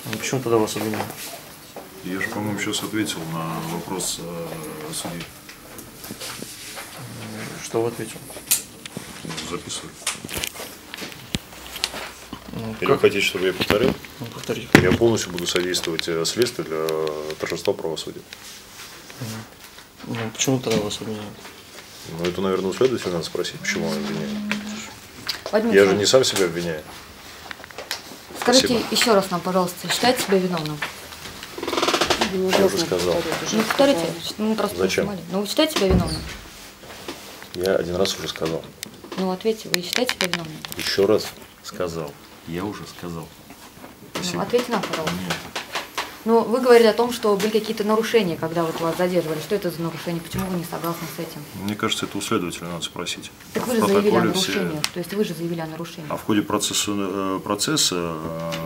Ну, почему тогда вас обвиняют? Я же, по-моему, сейчас ответил на вопрос судьи. Что вы ответил? Записываю. Ну, Или вы хотите, чтобы я повторил? Ну, повторите. Я полностью буду содействовать следствию для торжества правосудия. Ну, почему тогда вас обвиняют? Ну, это, наверное, у следователя надо спросить, почему он обвиняет. Вадим Я же Александрович, не сам себя обвиняю. скажите Спасибо. еще раз нам, пожалуйста, считаете себя виновным? Я уже сказал. Ну, повторите, мы просто Зачем? не понимали. Ну, вы считаете себя виновным? Я один раз уже сказал. Ну, ответьте, вы считаете себя виновным? Еще раз сказал. Я уже сказал. Ну, ответьте нам, пожалуйста. Нет. Ну, вы говорили о том, что были какие-то нарушения, когда вот вас задерживали. Что это за нарушения? Почему вы не согласны с этим? Мне кажется, это у следователя надо спросить. Так вы же В заявили о протоколе все- нарушениях. То есть вы же заявили о нарушениях. А в ходе процесса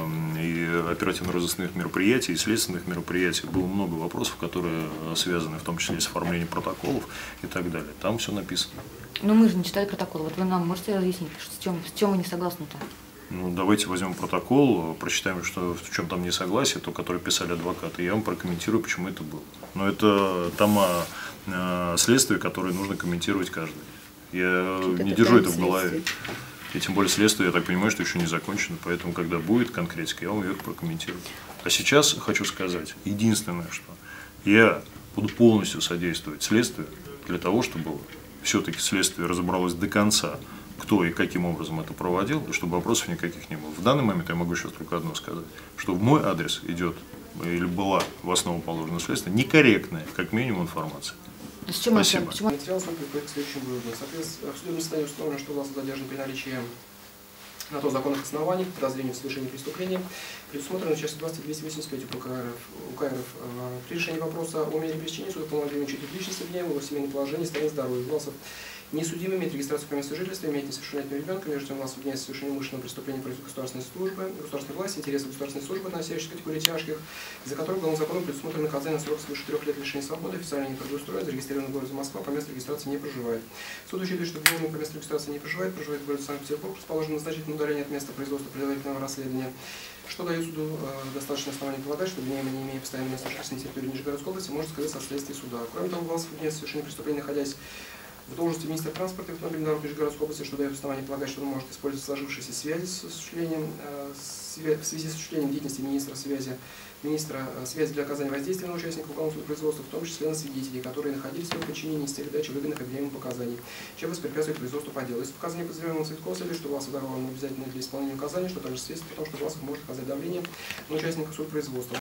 и оперативно-розыскных мероприятий, и следственных мероприятий было много вопросов, которые связаны в том числе и с оформлением протоколов и так далее. Там все написано. Но мы же не читали протокол. Вот вы нам можете разъяснить, с чем вы не согласны-то? Ну, давайте возьмем протокол, прочитаем, что, в чем там несогласие, то, которое писали адвокаты, и я вам прокомментирую, почему это было. Но это тома следствия, которые нужно комментировать каждый. Я не держу это в голове. И тем более следствие, я так понимаю, что еще не закончено, поэтому, когда будет конкретика, я вам ее прокомментирую. А сейчас хочу сказать, единственное, что я буду полностью содействовать следствию для того, чтобы все-таки следствие разобралось до конца, кто и каким образом это проводил, и чтобы вопросов никаких не было. В данный момент я могу сейчас только одно сказать, что в мой адрес идет или была в основу положена следствие некорректная, как минимум, информация. С чем это? Спасибо. Почему? Материал приходит к следующим выводам. Соответственно, в судебном заседании установлено, что вас задержан при наличии на то законных оснований к подозрению в совершении преступления, предусмотрено в части 285 УК РФ. При решении вопроса о мере пресечения суд уполномочен учитывать личность обвиняемого, его семейное положение, состояние здоровья. Власов несудимый, имеет регистрацию по месту жительства, имеет несовершеннолетнего ребенка, между тем вас обвиняется в совершении умышленного преступления против государственной службы, государственной власти, интересов государственной службы, относящихся к категории тяжких, за которые уголовным законом предусмотрено наказание на срок свыше 3 лет лишения свободы, официально не трудоустроен, зарегистрирован в городе Москва, по месту регистрации не проживает. Суд учитывает, что обвиняемый по месту регистрации не проживает в городе Санкт-Петербург, расположен на значительном удалении от места производства предварительного расследования, что дает суду достаточно оснований полагать, что обвиняемый, не имея постоянного места жительства на территории Нижегородской области, может сказаться от следствия суда. Кроме того, вас обвиняется в совершении преступления, находясь в должности министра транспорта и автомобильной дороги Нижегородской области, что дает основание полагать, что он может использовать сложившиеся связи в связи с осуществлением деятельности министра связи для оказания воздействия на участников уголовного производства, в том числе на свидетелей, которые находились в его подчинении с целью дачи выгодных обвиняемым показаний, чем воспрепятствует производству по делу. Если показания подозреваемого Цветкова или что Власов даровал обязательно для исполнения указаний, что также свидетельствует о том, что Власов может оказать давление на участников судопроизводства.